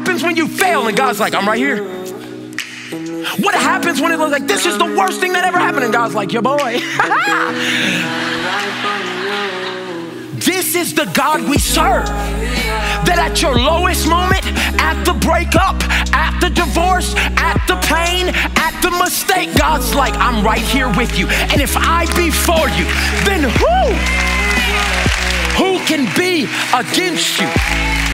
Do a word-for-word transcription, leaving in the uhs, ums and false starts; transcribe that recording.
happens when you fail and God's like, I'm right here? What happens when it looks like this is the worst thing that ever happened and God's like, your boy? This is the God we serve. That at your lowest moment, at the breakup, at the divorce, at the pain, at the mistake, God's like, I'm right here with you. And if I be for you, then who? Who can be against you?